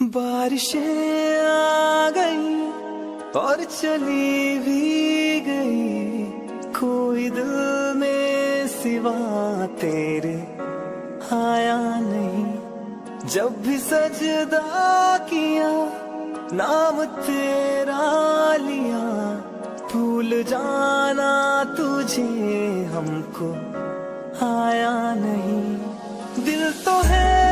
बारिशें आ गई और चली भी गई, कोई दिल में सिवा तेरे आया नहीं। जब भी सजदा किया नाम तेरा लिया, भूल जाना तुझे हमको आया नहीं। दिल तो है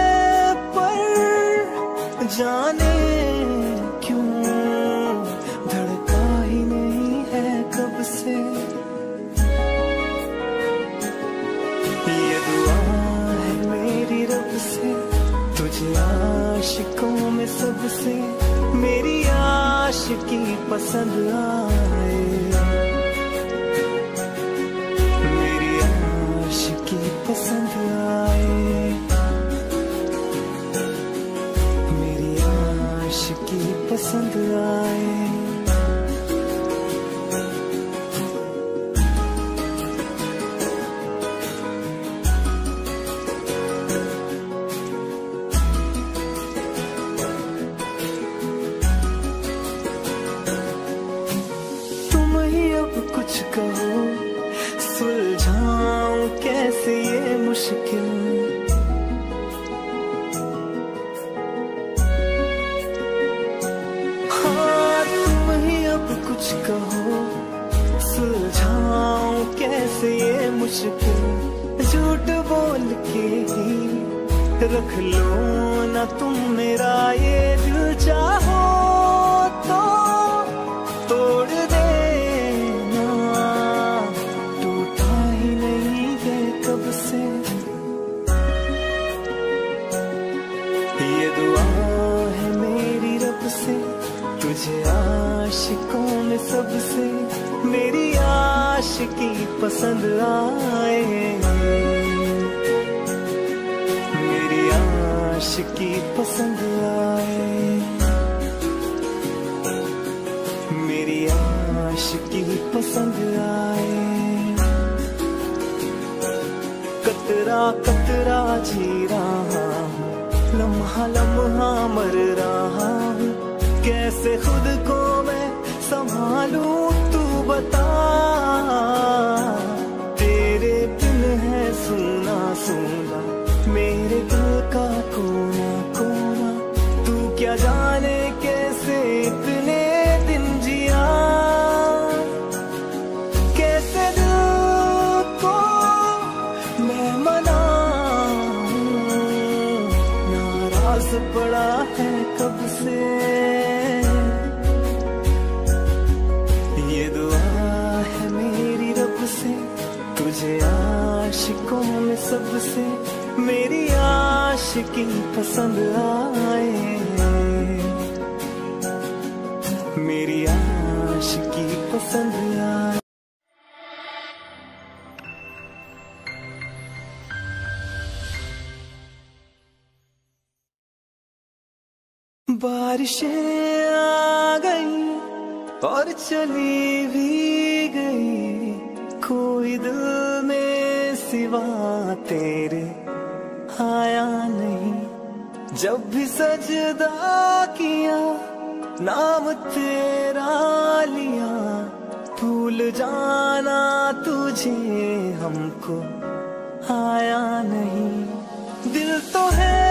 पर जाने क्यों धड़का ही नहीं है कब से। ये दुआ है मेरी रब से, तुझे आशिकों में सबसे मेरी आशिकी पसंद आए, मेरी आशिकी पसंद आए, मेरी आशिकी पसंद आए। कुछ कहो सुलझाऊं कैसे ये मुश्किल, हाँ तुम ही अब कुछ कहो सुलझाऊं कैसे ये मुश्किल। झूठ बोल के ही रख लो ना तुम मेरा ये दिल, चाहो तो तोड़ दे से। ये दुआ है मेरी रब से, तुझे आशिकों में सबसे मेरी आशिकी पसंद आए, मेरी आशिकी पसंद आए, मेरी आशिकी पसंद आए। कतरा कतरा जी रहा हूँ, लम्हा लम्हा मर रहा हूँ, कैसे खुद को मैं संभालूं तू बता। तेरे बिन है सुना सुना मेरे दिल का कोना कोना, तू क्या जाने कैसे इतने दिन जिया, कैसे दिल को मैं मनाऊं, नाराज पड़ा है कब से। ये दुआ है मेरी रब से, तुझे आशिकों में सबसे मेरी आशिकी पसंद आए, मेरी आशिकी पसंद आए। बारिशें आ गई और चली भी गई, कोई दिल में सिवा तेरे आया नहीं। जब भी सजदा किया नाम तेरा लिया, भूल जाना तुझे हमको आया नहीं। दिल तो है